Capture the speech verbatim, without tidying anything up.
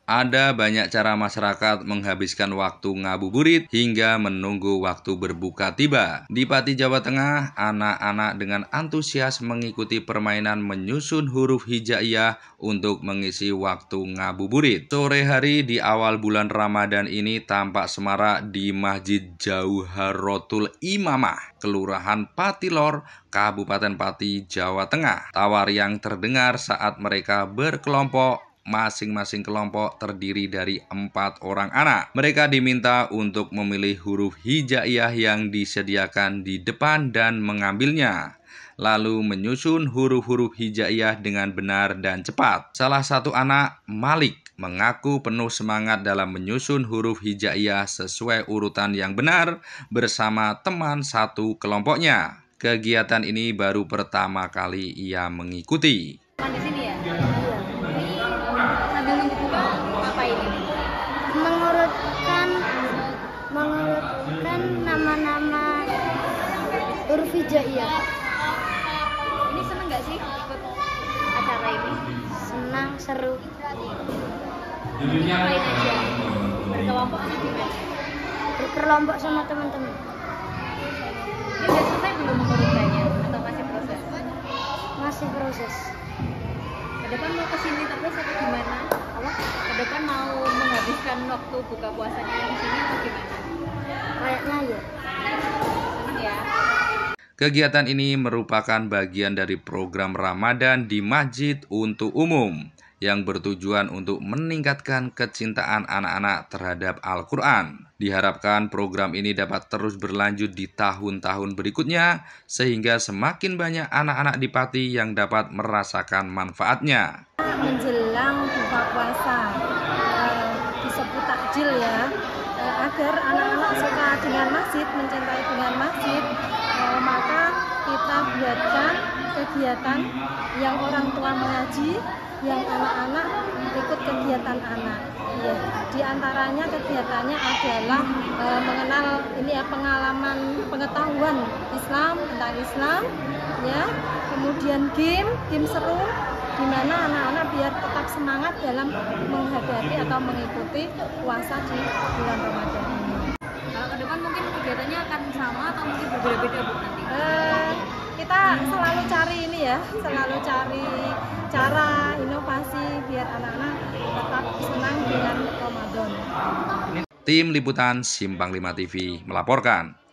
Ada banyak cara masyarakat menghabiskan waktu ngabuburit hingga menunggu waktu berbuka tiba. Di Pati, Jawa Tengah, anak-anak dengan antusias mengikuti permainan menyusun huruf hijaiyah untuk mengisi waktu ngabuburit. Sore hari di awal bulan Ramadan ini tampak semarak di Masjid Jauharatul Imamah, Kelurahan Patilor, Kabupaten Pati, Jawa Tengah. Tawar yang terdengar saat mereka berkelompok. Masing-masing kelompok terdiri dari empat orang anak. Mereka diminta untuk memilih huruf hijaiyah yang disediakan di depan dan mengambilnya, lalu menyusun huruf-huruf hijaiyah dengan benar dan cepat. Salah satu anak, Malik, mengaku penuh semangat dalam menyusun huruf hijaiyah sesuai urutan yang benar bersama teman satu kelompoknya. Kegiatan ini baru pertama kali ia mengikuti. Di sini ya? Sambil nunggu buka, ngapain ini? Mengurutkan mengurutkan nama-nama huruf hijaiyah. Ini seneng nggak sih ikut acara ini? Senang, seru. Ngapain aja? Berkelompok atau gimana? Berkelompok sama teman-teman. Ini udah selesai belum mengurutkannya atau masih proses? Masih proses. Ke depan mau kesini terus atau gimana? Apa? Ke depan mau menghabiskan waktu buka puasanya di sini atau gimana? Kayaknya ya. Seneng ya? Kegiatan ini merupakan bagian dari program Ramadan di Masjid untuk Umum yang bertujuan untuk meningkatkan kecintaan anak-anak terhadap Al-Quran. Diharapkan program ini dapat terus berlanjut di tahun-tahun berikutnya sehingga semakin banyak anak-anak di Pati yang dapat merasakan manfaatnya. Menjelang buka puasa eh, disebut takjil ya, eh, agar anak-anak suka dengan masjid, mencintai dengan masjid, eh, maka kita buatkan kegiatan yang orang tua mengaji, yang anak-anak ikut kegiatan anak. Ya, di antaranya kegiatannya adalah e, mengenal ini ya, pengalaman pengetahuan Islam tentang Islam, ya. Kemudian game, game seru, di mana anak-anak biar tetap semangat dalam menghadapi atau mengikuti puasa di bulan Ramadan ini. Kalau ke depan mungkin kegiatannya akan sama atau mungkin berbeda-beda Bu nanti? E, kita selalu cari ini ya, selalu cari cara inovasi biar anak-anak tetap senang dengan Ramadan. Tim Liputan Simpang lima T V melaporkan.